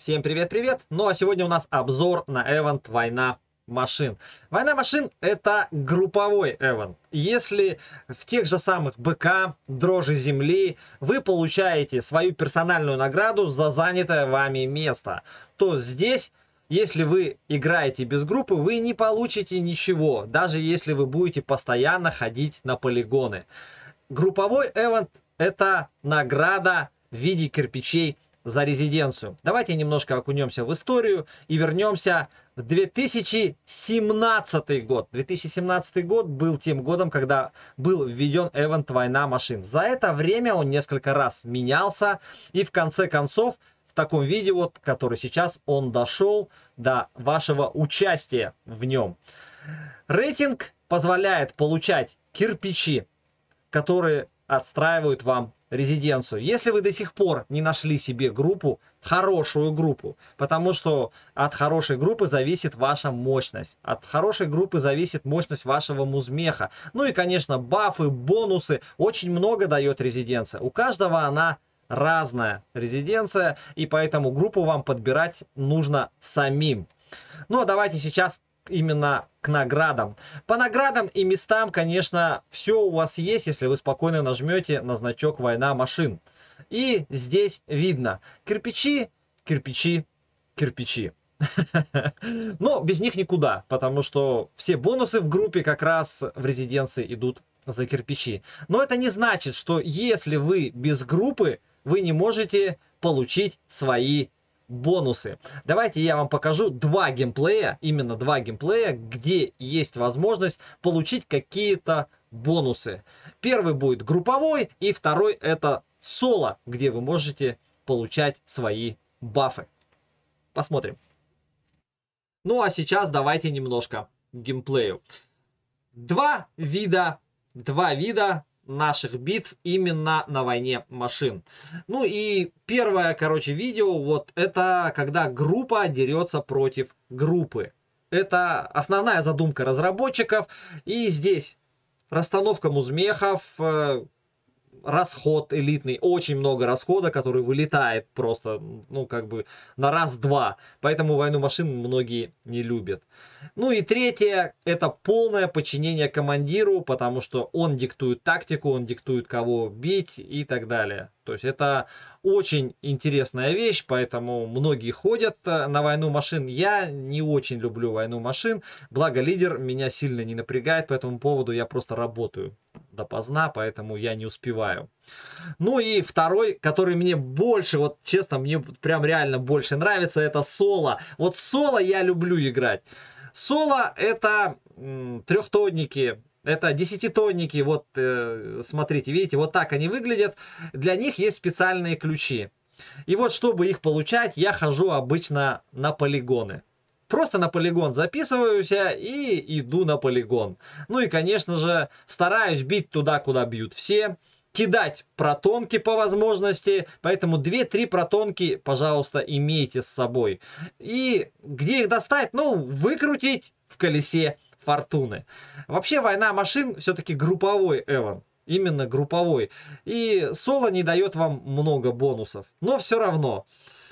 Всем привет-привет! Ну а сегодня у нас обзор на эвент «Война машин». «Война машин» — это групповой эвент. Если в тех же самых БК, Дрожи Земли вы получаете свою персональную награду за занятое вами место, то здесь, если вы играете без группы, вы не получите ничего, даже если вы будете постоянно ходить на полигоны. Групповой эвент — это награда в виде кирпичей за резиденцию. Давайте немножко окунемся в историю и вернемся в 2017 год. 2017 год был тем годом, когда был введен эвент «Война машин». За это время он несколько раз менялся, и в конце концов в таком виде, вот, который сейчас, он дошел до вашего участия в нем. Рейтинг позволяет получать кирпичи, которые отстраивают вам резиденцию. Если вы до сих пор не нашли себе группу, хорошую группу, потому что от хорошей группы зависит ваша мощность. От хорошей группы зависит мощность вашего музмеха. Ну и, конечно, бафы, бонусы. Очень много дает резиденция. У каждого она разная резиденция, и поэтому группу вам подбирать нужно самим. Ну а давайте сейчас именно к наградам. По наградам и местам, конечно, все у вас есть, если вы спокойно нажмете на значок «Война машин». И здесь видно кирпичи, кирпичи, кирпичи. Но без них никуда, потому что все бонусы в группе как раз в резиденции идут за кирпичи. Но это не значит, что если вы без группы, вы не можете получить свои бонусы. Давайте я вам покажу два геймплея, именно два геймплея, где есть возможность получить какие-то бонусы. Первый будет групповой, и второй это соло, где вы можете получать свои бафы. Посмотрим. Ну а сейчас давайте немножко к геймплею. Два вида наших битв именно на войне машин. Ну и первое, видео, вот это когда группа дерется против группы. Это основная задумка разработчиков. И здесь расстановка музмехов, расход элитный, очень много расхода, который вылетает просто, ну, как бы на раз-два. Поэтому войну машин многие не любят. Ну и третье, это полное подчинение командиру, потому что он диктует тактику, он диктует, кого бить и так далее. То есть это очень интересная вещь, поэтому многие ходят на войну машин. Я не очень люблю войну машин, благо лидер меня сильно не напрягает, по этому поводу я просто работаю допоздна, поэтому я не успеваю. Ну и второй, который мне больше, вот честно, мне прям реально больше нравится, это соло. Вот соло я люблю играть. Соло это трехтонники. Это десятитонники, вот смотрите, видите, вот так они выглядят. Для них есть специальные ключи. И вот, чтобы их получать, я хожу обычно на полигоны. Просто на полигон записываюсь и иду на полигон. Ну и, конечно же, стараюсь бить туда, куда бьют все. Кидать протонки по возможности. Поэтому 2-3 протонки, пожалуйста, имейте с собой. И где их достать? Ну, выкрутить в колесе фортуны. Вообще война машин все-таки групповой эвент. Именно групповой. И соло не дает вам много бонусов. Но все равно.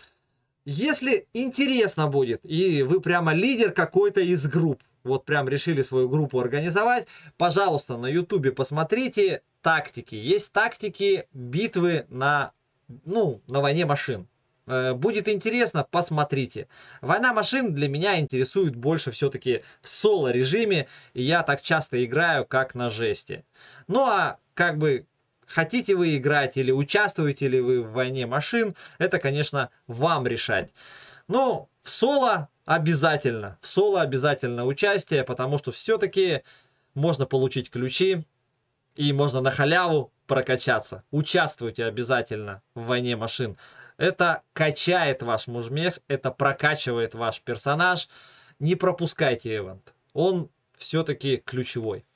Если интересно будет, и вы прямо лидер какой-то из групп, вот прям решили свою группу организовать, пожалуйста, на ютубе посмотрите тактики. Есть тактики битвы на войне машин. Будет интересно, посмотрите. Война машин для меня интересует больше все-таки в соло режиме. И я так часто играю, как на жести. Ну а как бы хотите вы играть или участвуете ли вы в войне машин, это, конечно, вам решать. Но в соло обязательно. В соло обязательно участие, потому что все-таки можно получить ключи и можно на халяву прокачаться. Участвуйте обязательно в войне машин. Это качает ваш мужмех, это прокачивает ваш персонаж. Не пропускайте эвент. Он все-таки ключевой.